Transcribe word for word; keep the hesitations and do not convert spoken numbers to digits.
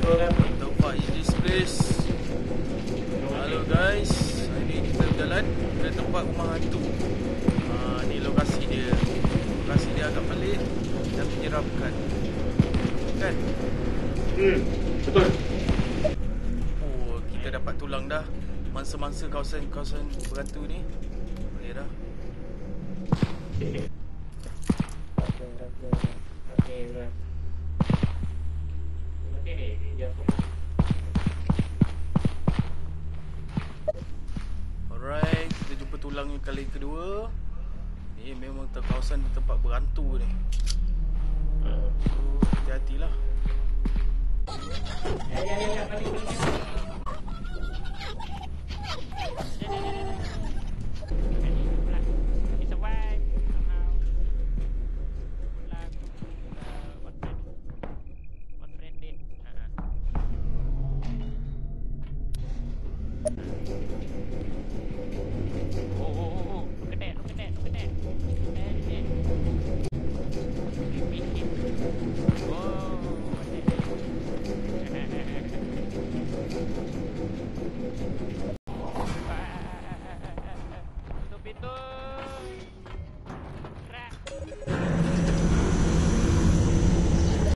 Tempat in this place. Halo guys, hari ni kita berjalan ke tempat rumah hantu. Ha, ni lokasi dia. Lokasi dia agak pelik dan menyeramkan. Kan? Hmm, betul. Oh, kita dapat tulang dah. Mangsa-mangsa kawasan-kawasan berhantu ni. Boleh dah. Alright, kita jumpa tulang yang kali kedua. Ni memang kawasan tempat berhantu ni. So, hati-hatilah.